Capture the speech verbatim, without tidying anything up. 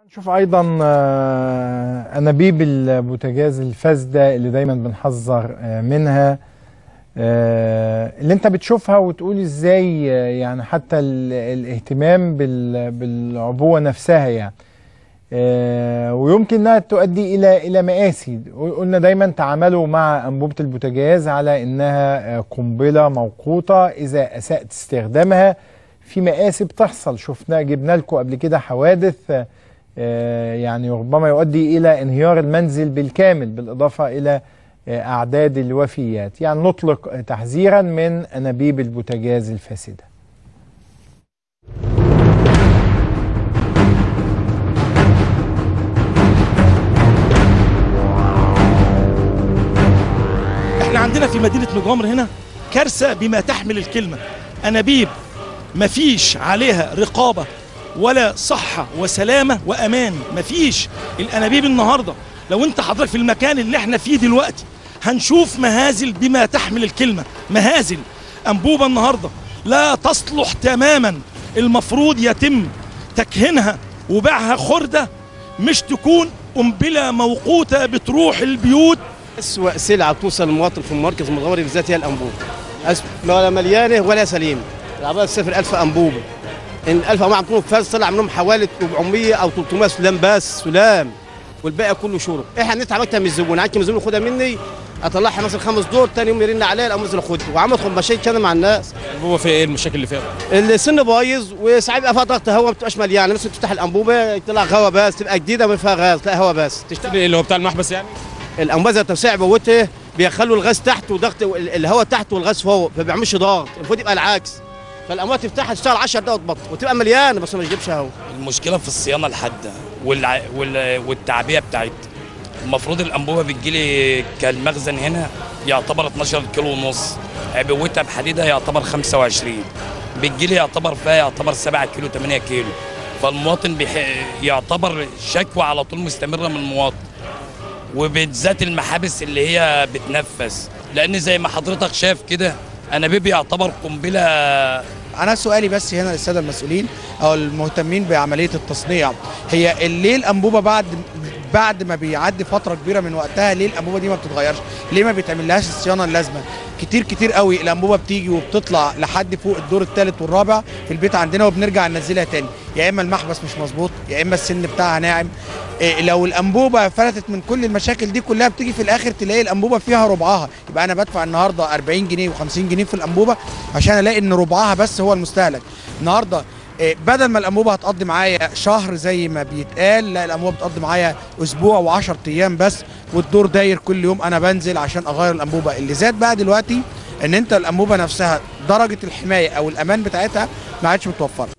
نشوف ايضا انابيب البوتاجاز الفاسده اللي دايما بنحذر منها، اللي انت بتشوفها وتقول ازاي يعني حتى الاهتمام بالعبوه نفسها يعني ويمكن انها تؤدي الى الى مآسي. قلنا دايما تعاملوا مع انبوبه البوتاجاز على انها قنبله موقوته، اذا اسأت استخدامها في مآسي بتحصل. شفنا جبنا لكم قبل كده حوادث يعني ربما يؤدي إلى انهيار المنزل بالكامل، بالإضافة إلى أعداد الوفيات. يعني نطلق تحذيرا من أنابيب البوتاجاز الفاسدة. احنا عندنا في مدينة مجامر هنا كارثة بما تحمل الكلمة. أنابيب مفيش عليها رقابة ولا صحة وسلامة وأمان، مفيش. الأنابيب النهاردة لو أنت حضرتك في المكان اللي احنا فيه دلوقتي هنشوف مهازل بما تحمل الكلمة، مهازل. أنبوبة النهاردة لا تصلح تماما، المفروض يتم تكهينها وبيعها خردة، مش تكون قنبلة موقوتة بتروح البيوت. أسوأ سلعة بتوصل للمواطن في المركز المتغمر بالذات هي الأنبوبة، ولا مليانة ولا سليمة. العربية صفر ألف أنبوبة، ان ألف أنبوبة عم تكون فاز طلع منهم حوالي أربعمية او ثلاثمية سلام، بس سلام، والباقي كله شرب. احنا نتعب اكتر من الزبون، عندي الزبون ياخدها مني اطلعها مثلا خمس دور، ثاني يوم يرن عليا او انزل اخدها، وعملت مشاكل كده مع الناس. الانبوبه فيها ايه المشاكل اللي فيها؟ السن بايظ، وساعات بيبقى فيها ضغط هواء ما بتبقاش مليانه، مثلا تفتح الانبوبه يطلع هواء بس، تبقى جديده ما فيها غاز، تلاقي هواء بس تشتغل. اللي هو بتاع المحبس يعني؟ الانبوبه ذات توسيع بوته بيخلوا الغاز تحت وضغط الهواء تحت والغاز فوق، فما بيعملش ضغط، المفروض يبقى العكس. فالاموات تفتحها تشتغل عشر دقايق وتبطل وتبقى مليانه بس ما تجيبش هوا. المشكله في الصيانه الحاده والع... وال... والتعبئه بتاعتها. المفروض الانبوبه بتجيلي كالمخزن هنا يعتبر اتناشر كيلو ونص، عبوتها بحديدها يعتبر خمسة وعشرين، بتجيلي يعتبر فيها يعتبر سبعة كيلو ثمانية كيلو. فالمواطن بيح... يعتبر شكوى على طول مستمره من المواطن، وبالذات المحابس اللي هي بتنفس، لان زي ما حضرتك شايف كده انابيب يعتبر قنبله. أنا سؤالي بس هنا للسادة المسؤولين أو المهتمين بعملية التصنيع، هي ليه الأنبوبة بعد بعد ما بيعدي فترة كبيرة من وقتها ليه الأنبوبة دي ما بتتغيرش؟ ليه ما بيتعملهاش الصيانة اللازمة؟ كتير كتير قوي الأنبوبة بتيجي وبتطلع لحد فوق الدور الثالث والرابع في البيت عندنا وبنرجع ننزلها تاني، يا إما المحبس مش مظبوط يا إما السن بتاعها ناعم. إيه لو الأنبوبة فلتت من كل المشاكل دي كلها بتيجي في الآخر تلاقي الأنبوبة فيها ربعها، يبقى أنا بدفع النهارده أربعين جنيه وخمسين جنيه في الأنبوبة عشان ألاقي إن ربعها بس هو المستهلك. النهارده إيه بدل ما الأنبوبة هتقضي معايا شهر زي ما بيتقال، لا الأنبوبة بتقضي معايا أسبوع وعشر أيام بس، والدور داير كل يوم أنا بنزل عشان أغير الأنبوبة. اللي زاد بقى دلوقتي إن أنت الأنبوبة نفسها درجة الحماية أو الأمان بتاعتها ما عادش متوفرة.